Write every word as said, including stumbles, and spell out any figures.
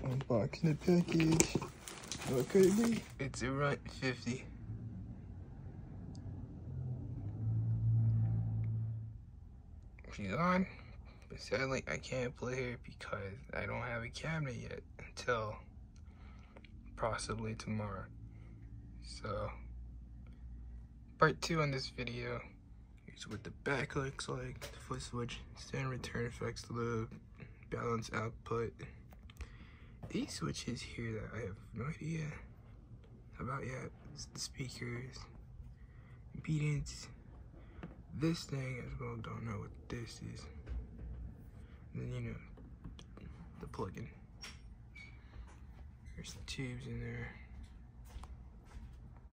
Unboxing the package. What could it be? It's a Runt fifty. She's on, but sadly I can't play her because I don't have a cabinet yet until possibly tomorrow. So, part two on this video. Here's what the back looks like. The foot switch, stand return effects, the balance output. These switches here that I have no idea about yet. It's the speakers, impedance. This thing as well, don't know what this is. And then, you know, the plug-in. There's the tubes in there.